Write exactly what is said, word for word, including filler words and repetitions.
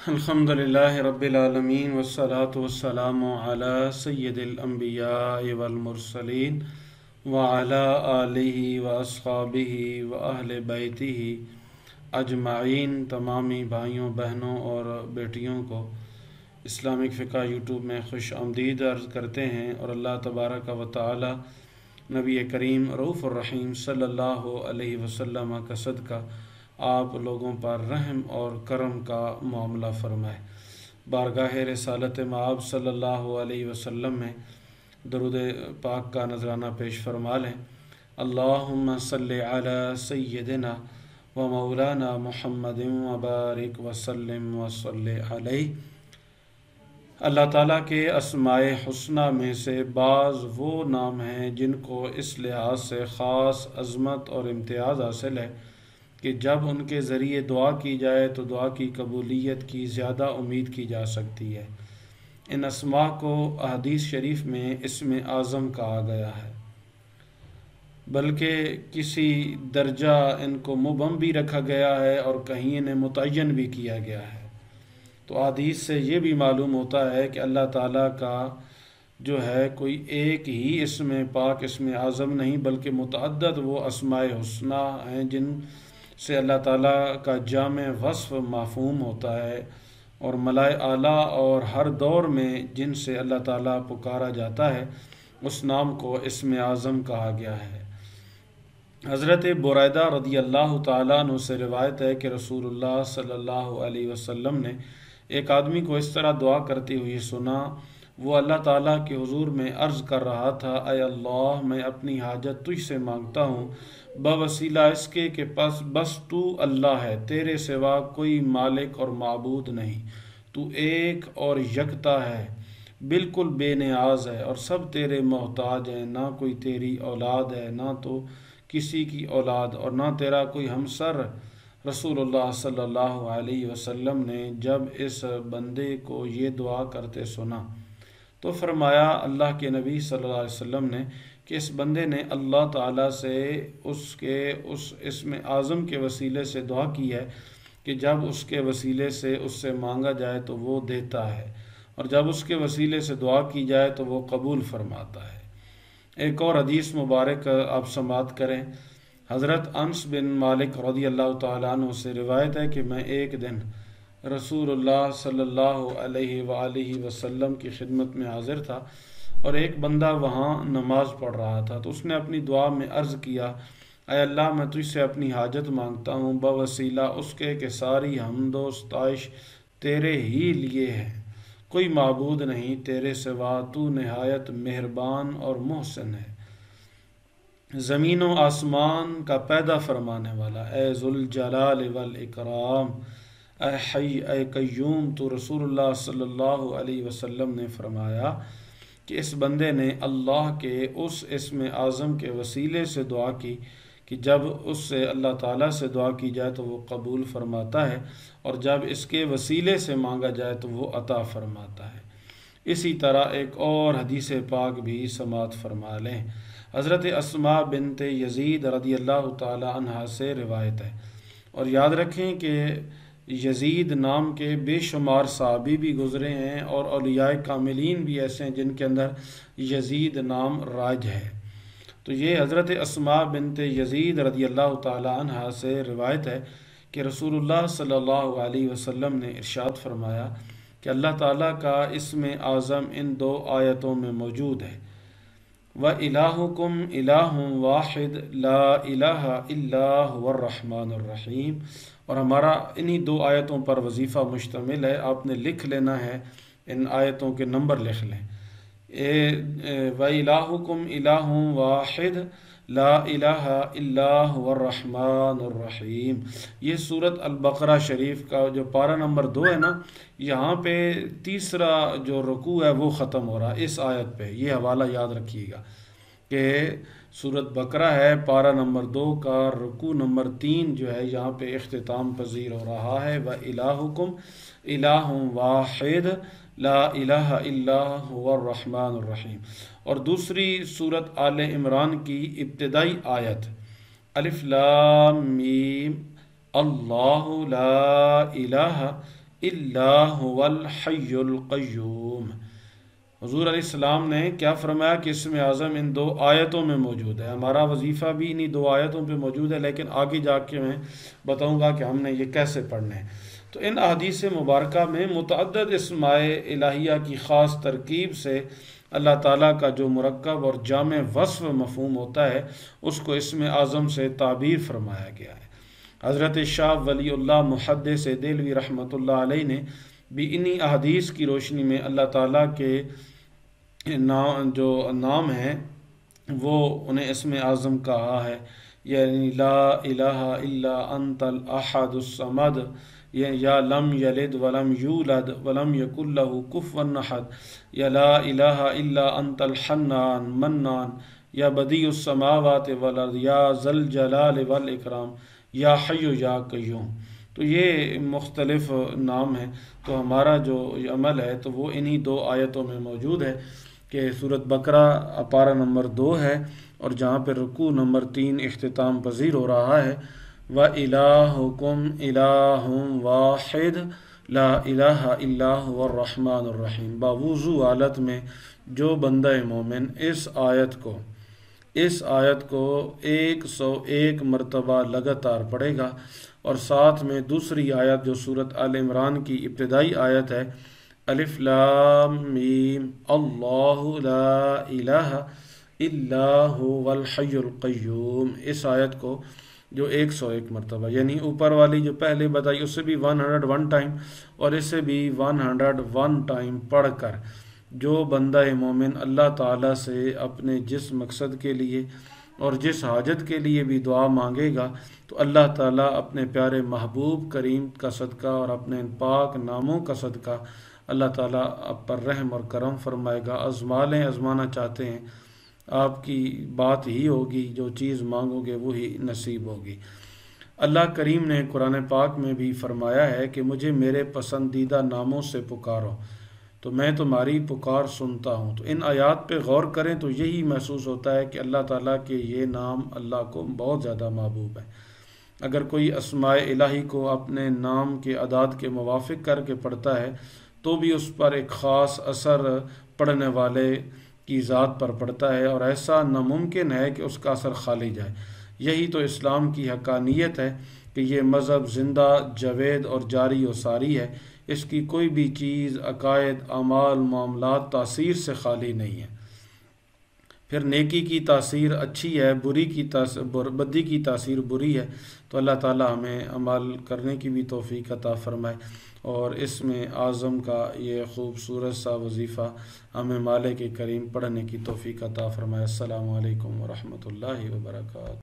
الحمد للہ رب العالمین والصلاة والسلام علی سید الانبیاء والمرسلین وعلی آلہ واصحابہ واہل بیتہ اجمعین۔ تمامی بھائیوں بہنوں اور بیٹیوں کو اسلامک فقہ یوٹیوب میں خوش آمدید عرض کرتے ہیں، اور اللہ تبارک و تعالی نبی کریم رؤوف الرحیم صلی اللہ علیہ وسلم کا صدقہ آپ لوگوں پر رحم اور کرم کا معاملہ فرمائے۔ بارگاہ رسالت مآب صلی اللہ علیہ وسلم میں درود پاک کا نذرانہ پیش فرما لیں۔ اللہم صلی علی سیدنا و مولانا محمد وبارک وسلم وصلی علیہ۔ اللہ تعالیٰ کے اسماء حسنہ میں سے بعض وہ نام ہیں جن کو اس لحاظ سے خاص عظمت اور امتیاز حاصل ہے کہ جب ان کے ذریعے دعا کی جائے تو دعا کی قبولیت کی زیادہ امید کی جا سکتی ہے۔ ان اسماء کو احادیث شریف میں اسم اعظم کہا گیا ہے، بلکہ کسی درجہ ان کو مبہم بھی رکھا گیا ہے اور کہیں انہیں متعین بھی کیا گیا ہے۔ تو احادیث سے یہ بھی معلوم ہوتا ہے کہ اللہ تعالیٰ کا جو ہے کوئی ایک ہی اسم پاک اسم اعظم نہیں، بلکہ متعدد وہ اسماء حسنہ ہیں جن سے اللہ تعالیٰ کا جامع وصف مفہوم ہوتا ہے، اور ملائے اعلیٰ اور ہر دور میں جن سے اللہ تعالیٰ پکارا جاتا ہے اس نام کو اسم اعظم کہا گیا ہے۔ حضرت بریدہ رضی اللہ تعالیٰ عنہ سے روایت ہے کہ رسول اللہ صلی اللہ علیہ وسلم نے ایک آدمی کو اس طرح دعا کرتے ہوئے سنا۔ وہ اللہ تعالیٰ کے حضور میں عرض کر رہا تھا، اے اللہ، میں اپنی حاجت تجھ سے مانگتا ہوں بوسیلہ اس کے کہ پس بس تو اللہ ہے، تیرے سوا کوئی مالک اور معبود نہیں، تو ایک اور یکتا ہے، بالکل بے نیاز ہے، اور سب تیرے محتاج ہیں، نہ کوئی تیری اولاد ہے، نہ تو کسی کی اولاد، اور نہ تیرا کوئی ہمسر۔ رسول اللہ صلی اللہ علیہ وسلم نے جب اس بندے کو یہ دعا کرتے سنا تو فرمایا، اللہ کے نبی صلی اللہ علیہ وسلم نے کہ اس بندے نے اللہ تعالیٰ سے اس کے اس اسم اعظم کے وسیلے سے دعا کی ہے کہ جب اس کے وسیلے سے اس سے مانگا جائے تو وہ دیتا ہے، اور جب اس کے وسیلے سے دعا کی جائے تو وہ قبول فرماتا ہے۔ ایک اور حدیث مبارک آپ سماعت کریں۔ حضرت انس بن مالک رضی اللہ تعالیٰ عنہ سے روایت ہے کہ میں ایک دن رسول اللہ صلی اللہ علیہ وآلہ وسلم کی خدمت میں حاضر تھا، اور ایک بندہ وہاں نماز پڑھ رہا تھا، تو اس نے اپنی دعا میں عرض کیا، اے اللہ، میں تجھ سے اپنی حاجت مانگتا ہوں بوسیلہ اس کے کہ ساری حمد و ستائش تیرے ہی لیے ہے، کوئی معبود نہیں تیرے سوا، تو نہایت مہربان اور محسن ہے، زمین و آسمان کا پیدا فرمانے والا، اے ذوالجلال والاکرام، اے حی اے قیوم۔ تو رسول اللہ صلی اللہ علیہ وسلم نے فرمایا کہ اس بندے نے اللہ کے اس اسم اعظم کے وسیلے سے دعا کی کہ جب اس سے اللہ تعالیٰ سے دعا کی جائے تو وہ قبول فرماتا ہے، اور جب اس کے وسیلے سے مانگا جائے تو وہ عطا فرماتا ہے۔ اسی طرح ایک اور حدیث پاک بھی سماعت فرما لیں۔ حضرت اسماء بنت یزید رضی اللہ تعالی عنہا سے روایت ہے، اور یاد رکھیں کہ یزید نام کے بے شمار صحابی بھی گزرے ہیں، اور اولیاء کاملین بھی ایسے ہیں جن کے اندر یزید نام راج ہے۔ تو یہ حضرت اسماء بنت یزید رضی اللہ تعالی عنہا سے روایت ہے کہ رسول اللہ صلی اللہ علیہ وسلم نے ارشاد فرمایا کہ اللہ تعالیٰ کا اسم اعظم ان دو آیتوں میں موجود ہے، وَإِلَٰهُكُمْ إِلَٰهٌ وَاحِدٌ لَا إِلَٰهَ إِلَّا هُوَ الرَّحْمَٰنُ الرَّحِيمُ۔ اور ہمارا انہی دو آیتوں پر وظیفہ مشتمل ہے، آپ نے لکھ لینا ہے، ان آیتوں کے نمبر لکھ لیں۔ وَإِلَٰهُكُمْ إِلَٰهٌ وَاحِدٌ لَا إِلَٰهَ إِلَّا هُوَ الرَّحْمَٰنُ الرَّحِيمُ۔ یہ سورۃ البقرہ شریف کا جو پارہ نمبر دو ہے نا، یہاں پہ تیسرا جو رکوع ہے وہ ختم ہو رہا ہے اس آیت پہ، یہ حوالہ یاد رکھیے گا کہ سورۃ بقرہ ہے، پارہ نمبر دو کا رکوع نمبر تین جو ہے یہاں پہ اختتام پذیر ہو رہا ہے، وَإِلَٰهُكُمْ إِلَٰهٌ وَاحِدٌ لا الہ الا هو الرحمن الرحیم۔ اور دوسری سورۃ آل عمران کی ابتدائی آیت الف لام میم اللہ لا الہ الا هو الحی القیوم۔ حضور علیہ السلام نے کیا فرمایا کہ اسم اعظم ان دو آیتوں میں موجود ہے۔ ہمارا وظیفہ بھی انہی دو آیتوں پہ موجود ہے، لیکن آگے جا کے میں بتاؤں گا کہ ہم نے یہ کیسے پڑھنے ہیں۔ تو ان احادیث مبارکہ میں متعدد اسماء الہیہ کی خاص ترکیب سے اللہ تعالیٰ کا جو مرکب اور جامع وصف مفہوم ہوتا ہے اس کو اسم اعظم سے تعبیر فرمایا گیا ہے۔ حضرت شاہ ولی اللہ محدث دہلوی رحمۃ اللہ علیہ نے بھی انہی احادیث کی روشنی میں اللہ تعالیٰ کے نام جو نام ہیں وہ انہیں اسم اعظم کہا ہے، یعنی لا الہ الا انت الاحد الصمد، یا لم یلد ولم یولد ولم یکن لہ کفوا احد، یا لا الہ الا انت الحنان منان، یا بدیع السماوات والارض، یا ذی الجلال والاکرام، یا حی یا قیوم۔ تو یہ مختلف نام ہیں۔ تو ہمارا جو عمل ہے تو وہ انہی دو آیتوں میں موجود ہے کہ سورۃ بقرہ اپارہ نمبر دو ہے اور جہاں پہ رکوع نمبر تین اختتام پذیر ہو رہا ہے، وَإِلَٰهُكُمْ إِلَٰهٌ وَاحِدٌ لَا إِلَٰهَ إِلَّا هُوَ الرَّحْمَٰنُ الرَّحِيمُ۔ باوضو حالت میں جو بندہ مومن اس آیت کو اس آیت کو ایک سو ایک مرتبہ لگاتار پڑھے گا، اور ساتھ میں دوسری آیت جو سورۃ آل عمران کی ابتدائی آیت ہے، الف لام میم اللہ لا الہ الا هو الحی القیوم، اس آیت کو جو ایک سو ایک مرتبہ، یعنی اوپر والی جو پہلے بتائی اس سے بھی ون ہنڈریڈ ون ٹائم اور اس سے بھی ون ہنڈریڈ ون ٹائم پڑھ کر جو بندہ مومن اللہ تعالیٰ سے اپنے جس مقصد کے لیے اور جس حاجت کے لیے بھی دعا مانگے گا تو اللہ تعالیٰ اپنے پیارے محبوب کریم کا صدقہ اور اپنے پاک ناموں کا صدقہ اللہ تعالیٰ آپ پر رحم اور کرم فرمائے گا۔ ازما لیں، ازمانا چاہتے ہیں، آپ کی بات ہی ہوگی، جو چیز مانگو گے وہی نصیب ہوگی۔ اللہ کریم نے قرآن پاک میں بھی فرمایا ہے کہ مجھے میرے پسندیدہ ناموں سے پکارو تو میں تمہاری پکار سنتا ہوں۔ تو ان آیات پہ غور کریں تو یہی محسوس ہوتا ہے کہ اللہ تعالیٰ کے یہ نام اللہ کو بہت زیادہ محبوب ہے۔ اگر کوئی اسماء الہی کو اپنے نام کے اعداد کے موافق کر کے پڑھتا ہے تو بھی اس پر ایک خاص اثر پڑھنے والے کی ذات پر پڑتا ہے، اور ایسا ناممکن ہے کہ اس کا اثر خالی جائے۔ یہی تو اسلام کی حقانیت ہے کہ یہ مذہب زندہ، جاوید اور جاری و ساری ہے۔ اس کی کوئی بھی چیز، عقائد، اعمال، معاملات تاثیر سے خالی نہیں ہے۔ پھر نیکی کی تاثیر اچھی ہے، بری کی تاثیر بدی کی تاثیر بری ہے۔ تو اللہ تعالی ہمیں عمل کرنے کی بھی توفیق عطا فرمائے، اور اس میں اعظم کا یہ خوبصورت سا وظیفہ ہمیں مالک کریم پڑھنے کی توفیق عطا فرمائے۔ السلام علیکم ورحمتہ اللہ وبرکاتہ۔